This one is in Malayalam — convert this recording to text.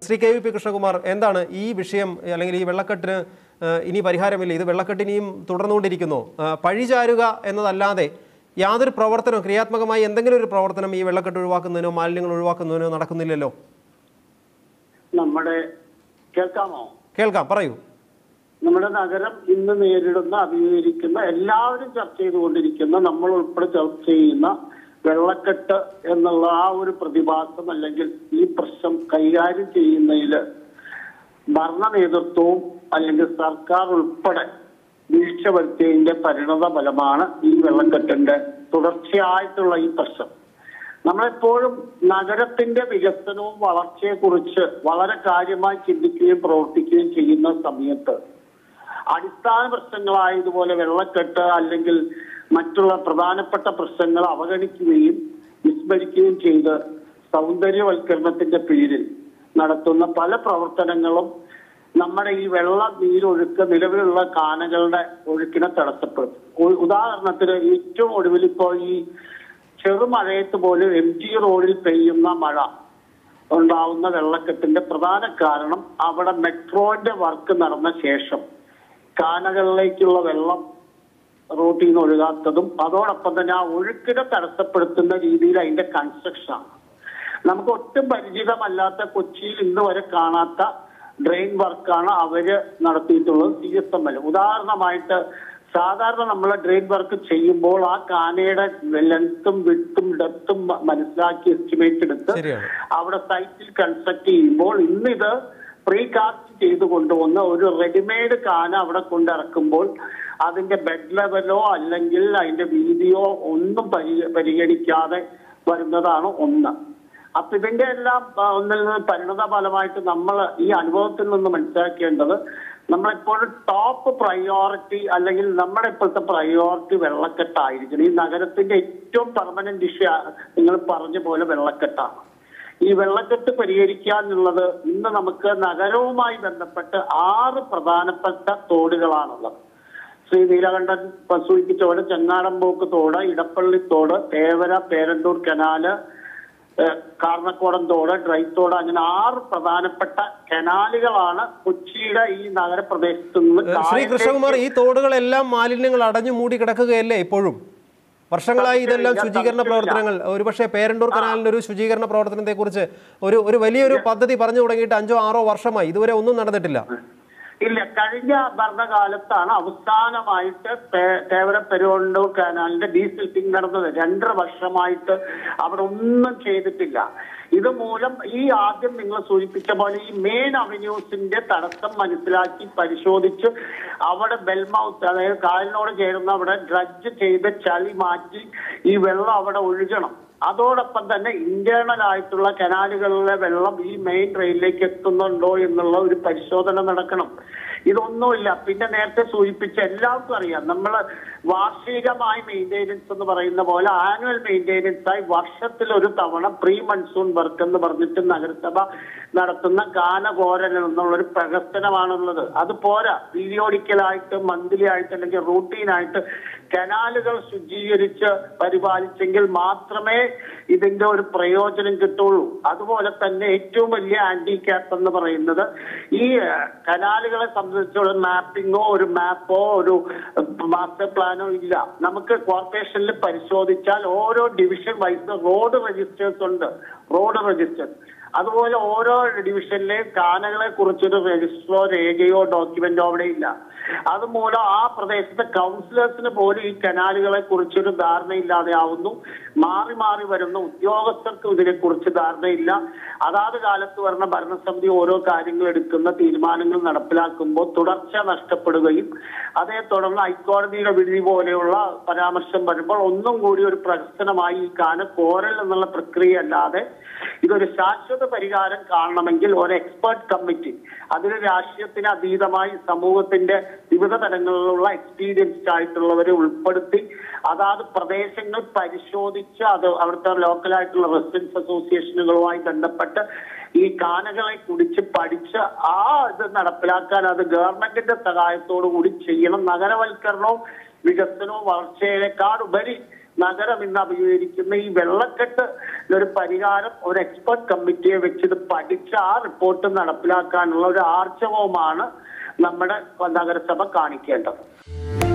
ശ്രീ KVP കൃഷ്ണകുമാർ, എന്താണ് ഈ വിഷയം അല്ലെങ്കിൽ ഈ വെള്ളക്കെട്ടിന് ഇനി പരിഹാരമില്ല, ഇത് വെള്ളക്കെട്ടിനിയും തുടർന്നുകൊണ്ടിരിക്കുന്നു, പഴിചാരുക എന്നതല്ലാതെ യാതൊരു പ്രവർത്തനവും ക്രിയാത്മകമായി എന്തെങ്കിലും ഒരു പ്രവർത്തനം ഈ വെള്ളക്കെട്ട് ഒഴിവാക്കുന്നതിനോ മാലിന്യങ്ങൾ ഒഴിവാക്കുന്നതിനോ നടക്കുന്നില്ലല്ലോ? കേൾക്കാം, പറയൂ. നമ്മുടെ നഗരം ഇന്ന് നേരിടുന്ന അഭിമുഖീകരിക്കുന്ന എല്ലാവരും ചർച്ച ചെയ്തുകൊണ്ടിരിക്കുന്ന നമ്മൾ ഉൾപ്പെടെ ചർച്ച ചെയ്യുന്ന വെള്ളക്കെട്ട് എന്നുള്ള ആ ഒരു പ്രതിഭാസം അല്ലെങ്കിൽ ഈ പ്രശ്നം കൈകാര്യം ചെയ്യുന്നതിൽ ഭരണ നേതൃത്വവും അല്ലെങ്കിൽ സർക്കാർ ഉൾപ്പെടെ വീഴ്ച വരുത്തിയതിന്റെ പരിണത ഫലമാണ് ഈ വെള്ളക്കെട്ടിന്റെ തുടർച്ചയായിട്ടുള്ള ഈ പ്രശ്നം. നമ്മളെപ്പോഴും നഗരത്തിന്റെ വികസനവും വളർച്ചയെ കുറിച്ച് വളരെ കാര്യമായി ചിന്തിക്കുകയും പ്രവർത്തിക്കുകയും ചെയ്യുന്ന സമയത്ത് അടിസ്ഥാന പ്രശ്നങ്ങളായതുപോലെ വെള്ളക്കെട്ട് അല്ലെങ്കിൽ മറ്റുള്ള പ്രധാനപ്പെട്ട പ്രശ്നങ്ങൾ അവഗണിക്കുകയും വിസ്മരിക്കുകയും ചെയ്ത് സൗന്ദര്യവൽക്കരണത്തിന്റെ പേരിൽ നടത്തുന്ന പല പ്രവർത്തനങ്ങളും നമ്മുടെ ഈ നീരൊഴുക്ക് നിലവിലുള്ള കാനകളുടെ ഒഴുക്കിനെ തടസ്സപ്പെടുത്തും. ഉദാഹരണത്തിന് ഏറ്റവും ഒടുവിൽ ഇപ്പോൾ ഈ ചെറുമഴയത്ത് പോലും MG റോഡിൽ പെയ്യുന്ന മഴ ഉണ്ടാവുന്ന വെള്ളക്കെട്ടിന്റെ പ്രധാന കാരണം അവിടെ മെട്രോന്റെ വർക്ക് നടന്ന ശേഷം കാനകളിലേക്കുള്ള വെള്ളം റോട്ടിൽ നിന്ന് ഒഴുകാത്തതും അതോടൊപ്പം തന്നെ ആ ഒഴുക്കിനെ തടസ്സപ്പെടുത്തുന്ന രീതിയിൽ അതിന്റെ കൺസ്ട്രക്ഷനാണ്. നമുക്ക് ഒട്ടും പരിചിതമല്ലാത്ത കൊച്ചിയിൽ ഇന്ന് വരെ കാണാത്ത ഡ്രെയിൻ വർക്കാണ് അവര് നടത്തിയിട്ടുള്ളത് CSML. ഉദാഹരണമായിട്ട് സാധാരണ നമ്മൾ ഡ്രെയിൻ വർക്ക് ചെയ്യുമ്പോൾ ആ കാനയുടെ ലെങ്ത്തും വിഡ്ത്തും ഡെപ്തും മനസ്സിലാക്കി എസ്റ്റിമേറ്റ് എടുത്ത് അവിടെ സൈറ്റിൽ കൺസ്ട്രക്ട് ചെയ്യുമ്പോൾ ഇന്നിത് പ്രീകാസ്റ്റ് ചെയ്ത് കൊണ്ടുവന്ന് ഒരു റെഡിമെയ്ഡ് കാന അവിടെ കൊണ്ടിറക്കുമ്പോൾ അതിന്റെ ബെഡ് ലെവലോ അല്ലെങ്കിൽ അതിന്റെ വീതിയോ ഒന്നും പരിഗണിക്കാതെ വരുന്നതാണ് ഒന്ന്. അപ്പൊ ഇതിന്റെ എല്ലാം ഒന്നിൽ നിന്ന് പരിണത ഫലമായിട്ട് നമ്മൾ ഈ അനുഭവത്തിൽ നിന്ന് മനസ്സിലാക്കേണ്ടത് നമ്മളെപ്പോഴും ടോപ്പ് പ്രയോറിറ്റി അല്ലെങ്കിൽ നമ്മുടെ ഇപ്പോഴത്തെ പ്രയോറിറ്റി വെള്ളക്കെട്ടായിരിക്കണം. ഈ നഗരത്തിന്റെ ഏറ്റവും പെർമനന്റ് ഇഷ്യൂ നിങ്ങൾ പറഞ്ഞ പോലെ വെള്ളക്കെട്ടാണ്. ഈ വെള്ളക്കെട്ട് പരിഹരിക്കാനുള്ളത് ഇന്ന് നമുക്ക് നഗരവുമായി ബന്ധപ്പെട്ട് 6 പ്രധാനപ്പെട്ട തോടുകളാണുള്ളത്. ശ്രീ നീലകണ്ഠൻ സൂചിപ്പിച്ചോട് ചെങ്ങാടമ്പോക്ക് തോട്, ഇടപ്പള്ളി തോട്, തേവര പേരണ്ടൂർ കനാല്, കാർണക്കോടൻ തോട്, ഡ്രൈത്തോട്, അങ്ങനെ 6 പ്രധാനപ്പെട്ട കനാലുകളാണ് കൊച്ചിയുടെ ഈ നഗരപ്രദേശത്ത് നിന്ന്. ശ്രീ കൃഷ്ണകുമാർ, ഈ തോടുകളെല്ലാം മാലിന്യങ്ങൾ അടഞ്ഞു മൂടി കിടക്കുകയല്ലേ ഇപ്പോഴും? വർഷങ്ങളായി ഇതെല്ലാം ശുചീകരണ പ്രവർത്തനങ്ങൾ, ഒരുപക്ഷെ പേരണ്ടൂർ കനാലിന്റെ ഒരു ശുചീകരണ പ്രവർത്തനത്തെ കുറിച്ച് ഒരു വലിയൊരു പദ്ധതി പറഞ്ഞു തുടങ്ങിയിട്ട് 5-6 വർഷമായി, ഇതുവരെ ഒന്നും നടന്നിട്ടില്ല. ഇല്ല, കഴിഞ്ഞ ഭരണകാലത്താണ് അവസാനമായിട്ട് തേവര പെരുവണ്ടൂർ കനാലിന്റെ ഡീസിൽറ്റിംഗ് നടന്നത്. 2.5 വർഷമായിട്ട് അവിടെ ഒന്നും ചെയ്തിട്ടില്ല. ഇതുമൂലം ഈ ആദ്യം നിങ്ങൾ സൂചിപ്പിച്ച പോലെ ഈ മെയിൻ അവന്യൂസിന്റെ തടസ്സം മനസ്സിലാക്കി പരിശോധിച്ച് അവിടെ ബെൽമൗത്ത്, അതായത് കായലിനോട് ചേരുന്ന അവിടെ ഡ്രഡ്ജ് ചെയ്ത് ചളി മാറ്റി ഈ വെള്ളം അവിടെ ഒഴുകണം. അതോടൊപ്പം തന്നെ ഇന്റേണൽ ആയിട്ടുള്ള കനാലുകളിലെ വെള്ളം ഈ മെയിൻ റെയിലിലേക്ക് എത്തുന്നുണ്ടോ എന്നുള്ള ഒരു പരിശോധന നടക്കണം. ഇതൊന്നുമില്ല. പിന്നെ നേരത്തെ സൂചിപ്പിച്ച എല്ലാവർക്കും അറിയാം, നമ്മൾ വാർഷികമായി മെയിൻ്റെനൻസ് എന്ന് പറയുന്ന പോലെ ആനുവൽ മെയിൻ്റെനൻസ് ആയി വർഷത്തിൽ ഒരു തവണ പ്രീ മൺസൂൺ വർക്ക് എന്ന് പറഞ്ഞിട്ട് നഗരസഭ നടത്തുന്ന കാനകോരൽ എന്നുള്ളൊരു പ്രവർത്തനമാണുള്ളത്. അത് പോരാ, പീരിയോഡിക്കലായിട്ട് മന്ത്ലി ആയിട്ട് അല്ലെങ്കിൽ റൂട്ടീനായിട്ട് കനാലുകൾ ശുചീകരിച്ച് പരിപാലിച്ചെങ്കിൽ മാത്രമേ ഇതിന്റെ ഒരു പ്രയോജനം കിട്ടുള്ളൂ. അതുപോലെ തന്നെ ഏറ്റവും വലിയ ഹാൻഡിക്യാപ്പ് എന്ന് പറയുന്നത് ഈ കനാലുകളെ സംബന്ധിച്ചുള്ള മാപ്പിങ്ങോ ഒരു മാപ്പോ ഒരു മാസ്റ്റർ പ്ലാനോ ഇല്ല. നമുക്ക് കോർപ്പറേഷനിൽ പരിശോധിച്ചാൽ ഓരോ ഡിവിഷൻ വൈസ് റോഡ് രജിസ്റ്റേഴ്സ് ഉണ്ട്, റോഡ് രജിസ്റ്റർ. അതുപോലെ ഓരോ ഡിവിഷനിലെ കാനകളെ കുറിച്ചൊരു രജിസ്റ്ററോ രേഖയോ ഡോക്യുമെന്റോ അവിടെ ഇല്ല. അതുമൂലം ആ പ്രദേശത്തെ കൗൺസിലേഴ്സിന് പോലും ഈ കനാലുകളെ കുറിച്ചൊരു ധാരണയില്ലാതെ ആവുന്നു. മാറി മാറി വരുന്ന ഉദ്യോഗസ്ഥർക്കും ഇതിനെക്കുറിച്ച് ധാരണയില്ല. അതാത് കാലത്ത് വരുന്ന ഭരണസമിതി ഓരോ കാര്യങ്ങൾ എടുക്കുന്ന തീരുമാനങ്ങൾ നടപ്പിലാക്കുമ്പോൾ തുടർച്ച നഷ്ടപ്പെടുകയും അതേ തുടർന്ന് ഹൈക്കോടതിയുടെ വിധി പോലെയുള്ള പരാമർശം വരുമ്പോൾ ഒന്നും കൂടി ഒരു പ്രശ്നമായി ഈ കോരൽ എന്നുള്ള പ്രക്രിയ അല്ലാതെ ഇതൊരു ശാശ്വത പരിഹാരം കാണണമെങ്കിൽ ഒരു എക്സ്പേർട്ട് കമ്മിറ്റി, അതിന് രാഷ്ട്രീയത്തിന് അതീതമായി സമൂഹത്തിന്റെ വിവിധ തലങ്ങളിലുള്ള എക്സ്പീരിയൻസ്ഡ് ആയിട്ടുള്ളവരെ ഉൾപ്പെടുത്തി അതാത് പ്രദേശങ്ങൾ പരിശോധിച്ച് അത് അവിടുത്തെ ലോക്കലായിട്ടുള്ള റെസിഡൻസ് അസോസിയേഷനുകളുമായി ബന്ധപ്പെട്ട് ഈ കാനകളെ കുറിച്ച് പഠിച്ച് ആ ഇത് നടപ്പിലാക്കാൻ അത് ഗവൺമെന്റിന്റെ സഹായത്തോടു കൂടി ചെയ്യണം. നഗരവൽക്കരണവും വികസനവും വളർച്ചയേക്കാൾ ഉപരി നഗരം ഇന്ന് അഭിമുഖീകരിക്കുന്ന ഈ വെള്ളക്കെട്ട് ഒരു പരിഹാരം ഒരു എക്സ്പെർട്ട് കമ്മിറ്റിയെ വെച്ച് ഇത് പഠിച്ച് ആ റിപ്പോർട്ട് നടപ്പിലാക്കാനുള്ള ഒരു ആർജവമാണ് നമ്മുടെ നഗരസഭ കാണിക്കേണ്ടത്.